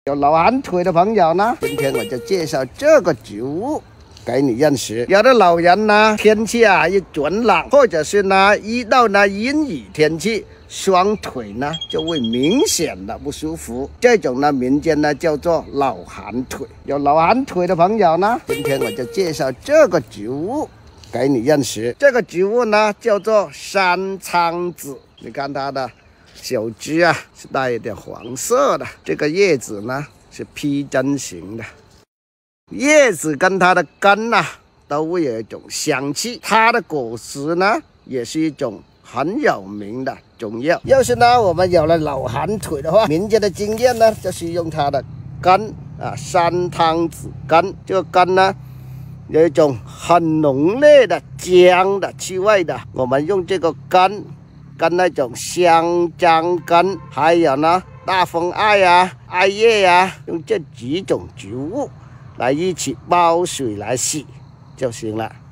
有老寒腿的朋友呢，今天我就介绍这个植物给你认识。有的老人呢，天气一转冷，或者是呢遇到阴雨天气，双腿呢就会明显的不舒服，这种呢民间呢叫做老寒腿。有老寒腿的朋友呢，今天我就介绍这个植物给你认识。这个植物呢叫做山苍子，你看它的小枝是带一点黄色的，这个叶子呢是披针形的，叶子跟它的根都会有一种香气，它的果实呢也是一种很有名的中药。要是呢我们有了老寒腿的话，民间的经验呢就是用它的根山苍子根，这个根呢有一种很浓烈的姜的气味的，我们用这个根跟那种香樟根，还有呢大风艾艾叶用这几种植物来一起煲水来洗就行了。